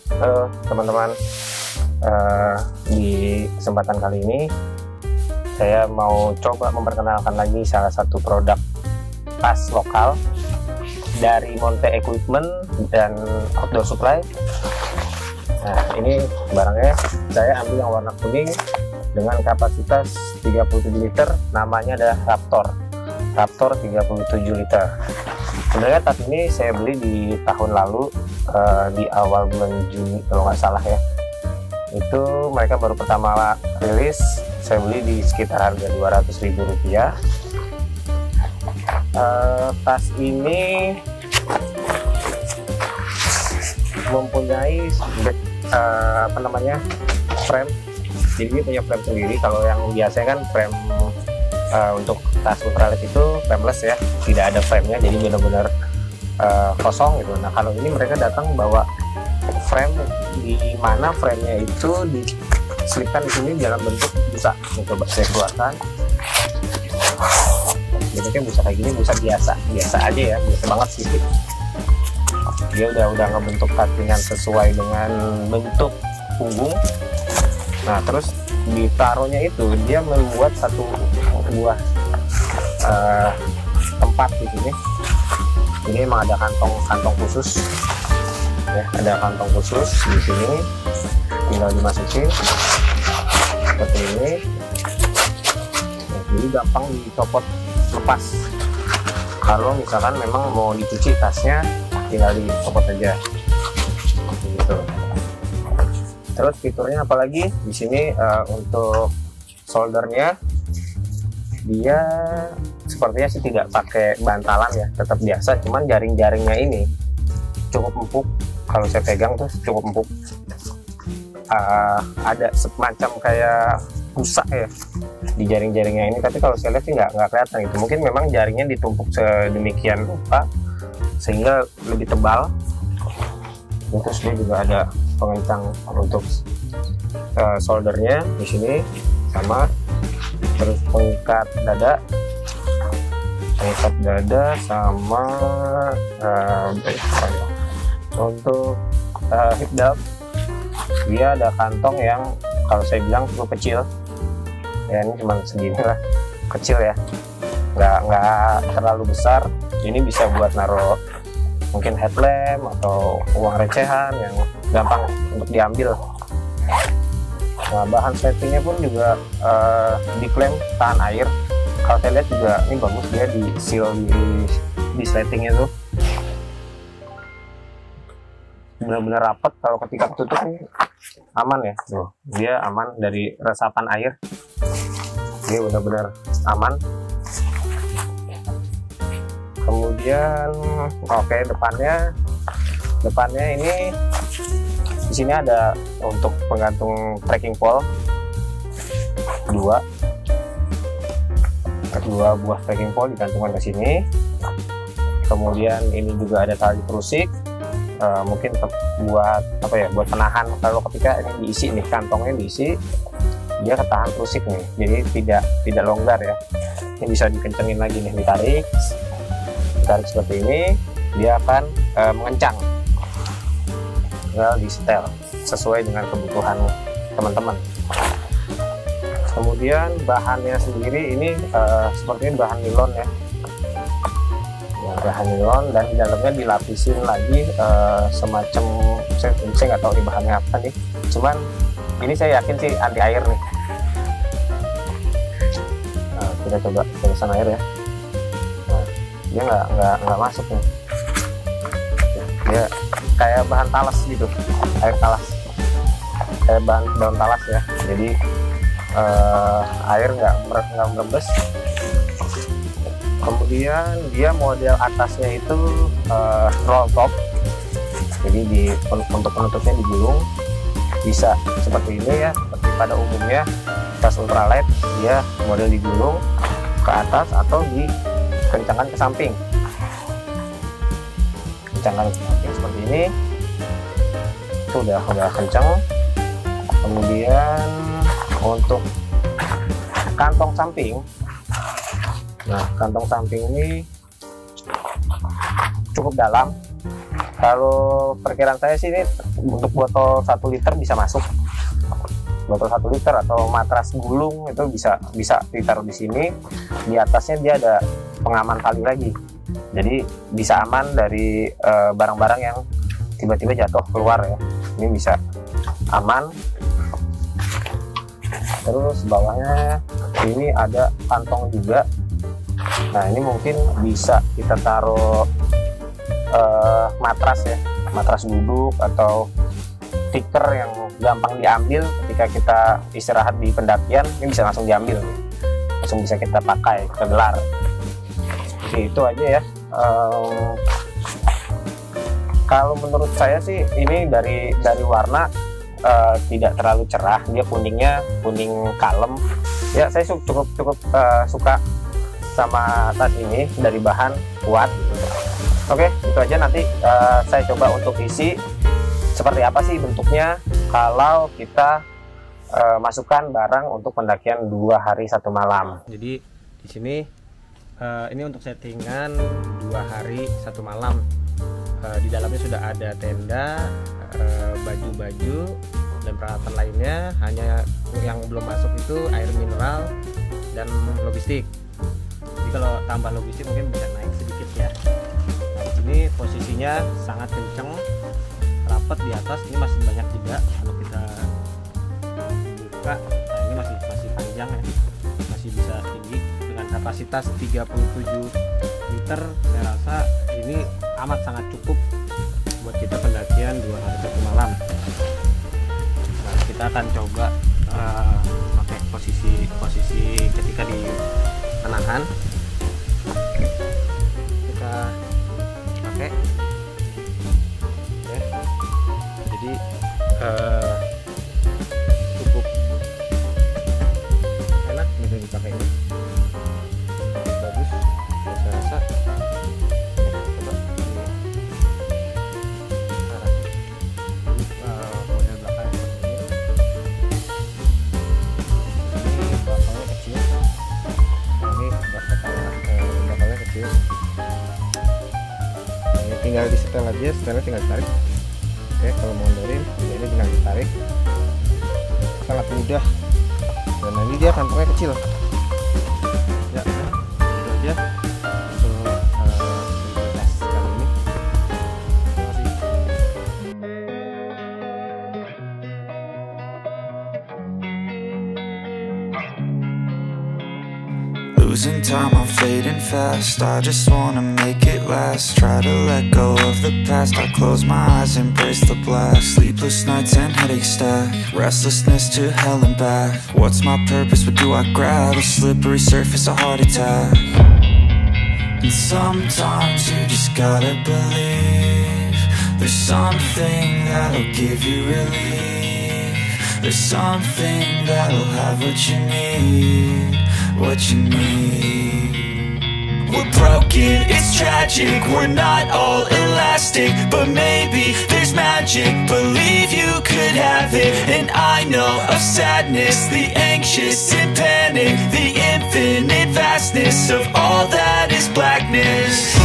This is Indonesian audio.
Halo teman-teman, di kesempatan kali ini saya mau coba memperkenalkan lagi salah satu produk tas lokal dari Monte Equipment dan Outdoor Supply. Nah, ini barangnya saya ambil yang warna kuning dengan kapasitas 37 liter, namanya ada Raptor 37 liter. Sebenarnya tas ini saya beli di tahun lalu, di awal bulan Juni kalau nggak salah ya. Itu mereka baru pertama rilis, saya beli di sekitar harga Rp200.000. Tas ini mempunyai frame. Jadi dia punya frame sendiri. Kalau yang biasanya kan frame untuk tas ultralight itu frameless ya, tidak ada frame-nya, jadi benar-benar kosong gitu. Nah, kalau ini mereka datang bawa frame, di mana frame-nya itu diselipkan di sini dalam bentuk busa. Coba saya keluarkan. Bentuknya busa kayak gini, busa biasa aja ya, biasa banget sih. Dia udah ngebentuk cuttingan sesuai dengan bentuk punggung. Nah, terus ditaruhnya itu dia membuat satu buah tempat di sini. Ini memang ada kantong khusus ya, ada kantong khusus di sini, tinggal dimasukin seperti ini. Nah, jadi gampang dicopot lepas. Kalau misalkan memang mau dicuci tasnya, tinggal dicopot aja gitu. Terus fiturnya apalagi di sini, untuk soldernya dia sepertinya sih tidak pakai bantalan ya, tetap biasa, cuman jaring-jaringnya ini cukup empuk. Kalau saya pegang tuh cukup empuk, ada semacam kayak busa ya di jaring-jaringnya ini, tapi kalau saya lihat sih nggak kelihatan gitu. Mungkin memang jaringnya ditumpuk sedemikian rupa sehingga lebih tebal. Terus dia juga ada pengencang untuk soldernya di sini sama. Terus pengikat dada sama untuk hip belt dia ada kantong yang kalau saya bilang cukup kecil ya, ini cuma segini lah, kecil ya, nggak terlalu besar. Ini bisa buat naruh mungkin headlamp atau uang recehan yang gampang untuk diambil. Nah, bahan settingnya pun juga diklaim tahan air. Kalau saya lihat juga ini bagus, dia di seal di settingnya tuh benar-benar rapat. Kalau ketika tutup ini aman ya, tuh dia aman dari resapan air, dia benar-benar aman. Kemudian oke, depannya ini di sini ada untuk penggantung trekking pole, dua buah trekking pole digantungkan ke sini. Kemudian ini juga ada tali perusik, mungkin buat apa ya, buat penahan kalau ketika ini diisi nih, kantongnya diisi, dia ketahan perusik nih, jadi tidak longgar ya. Ini bisa dikencengin lagi nih, ditarik seperti ini, dia akan mengencang. Tinggal di setel sesuai dengan kebutuhan teman-teman. Kemudian bahannya sendiri ini sepertinya bahan nilon ya, bahan nilon, dan di dalamnya dilapisin lagi semacam, saya nggak tahu ini bahannya apa nih, cuman ini saya yakin sih anti air nih. Nah, kita coba pesan air ya. Nah, dia nggak masuk nih, dia kayak bahan talas gitu, air talas, kayak bahan daun talas ya. Jadi air nggak merembes. Kemudian dia model atasnya itu roll top, jadi untuk penutupnya digulung, bisa seperti ini ya, seperti pada umumnya tas ultralight, dia model digulung ke atas atau dikencangkan ke samping. Kencangkan ke samping seperti ini, itu udah kencang. Kemudian untuk kantong samping, nah kantong samping ini cukup dalam. Kalau perkiraan saya sih ini untuk botol 1 liter bisa masuk, botol 1 liter atau matras gulung itu bisa ditaruh di sini. Di atasnya dia ada pengaman tali lagi, jadi bisa aman dari barang-barang yang tiba-tiba jatuh keluar ya. Ini bisa aman. Terus bawahnya ini ada kantong juga. Nah ini mungkin bisa kita taruh matras ya, matras duduk atau stiker yang gampang diambil ketika kita istirahat di pendakian. Ini bisa langsung diambil, langsung bisa kita pakai, kita gelar. Oke, itu aja ya. Kalau menurut saya sih ini dari warna tidak terlalu cerah, dia kuningnya kuning kalem ya. Saya cukup suka sama tas ini, dari bahan kuat gitu. Oke, itu aja. Nanti saya coba untuk isi seperti apa sih bentuknya kalau kita masukkan barang untuk pendakian 2 hari 1 malam. Jadi di sini ini untuk settingan 2 hari 1 malam. Di dalamnya sudah ada tenda, baju-baju dan peralatan lainnya. Hanya yang belum masuk itu air mineral dan logistik. Jadi kalau tambah logistik mungkin bisa naik sedikit ya. Nah, di sini posisinya sangat kenceng, rapat di atas. Ini masih banyak juga kalau kita buka. Nah, ini masih panjang ya, masih bisa tinggi dengan kapasitas 37 liter. Saya rasa ini amat sangat cukup buat kita pendakian 2 hari 1 malam. Nah, kita akan coba pakai posisi ketika di penahan. Kita pakai ya. Jadi cukup enak gitu dipakai ini, bagus saya rasa. Coba model belakang seperti ini. Ini belakangnya kecil, ini belakangnya kecil. Ini tinggal disetel aja, setelnya tinggal ditarik. Oke, kalau mau ngondorin ini tinggal ditarik, sangat mudah. Dan ini dia kantongnya kecil ya. Itu aja untuk tes kali ini. Terima kasih. Losing time, I'm fading fast. I just wanna make it last. Try to let go of the past. I close my eyes, embrace the blast. Sleepless nights and headaches stack. Restlessness to hell and back. What's my purpose? What do I grab? A slippery surface, a heart attack. And sometimes you just gotta believe there's something that'll give you relief. There's something that'll have what you need. What you need. We're broken, it's tragic. We're not all elastic, but maybe there's magic. Believe you could have it. And I know of sadness, the anxious and panic, the infinite vastness of all that is blackness.